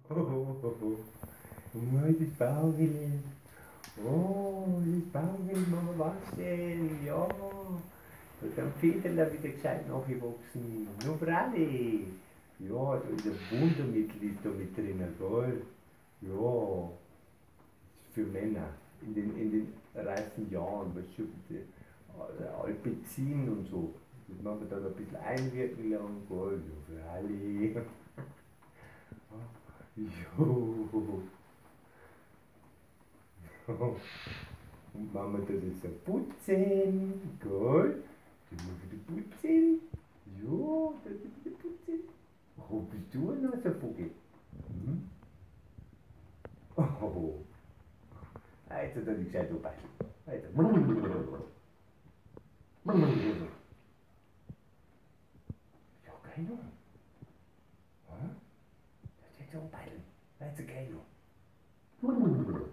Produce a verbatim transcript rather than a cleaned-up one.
Oh, oh, oh. Oh, das Bauchwille. Oh, das Bauchwille, Mama, was denn? Ja. Und am Federl wieder gescheit nachgewachsen. Nur Fralli. Ja, da ist ein Wundermittel ist da mit drinnen, gell? Ja, für Männer. In den, in den reifen Jahren, weißt du, die Alpezin und so. Das machen wir dann ein bisschen einwirken lang, gell? Ja, Fralli. Jo. Und Mama tut jetzt so putzen, gell? Du musst wieder putzen. Ja, da tut wieder putzen. Wo bist du noch so Vogel? Hm? Oh. Jetzt hat er die gescheit abbeißen. Weiter. Ja, keine Ahnung. Das ist jetzt so abbeißen. Weiter, keine Ahnung.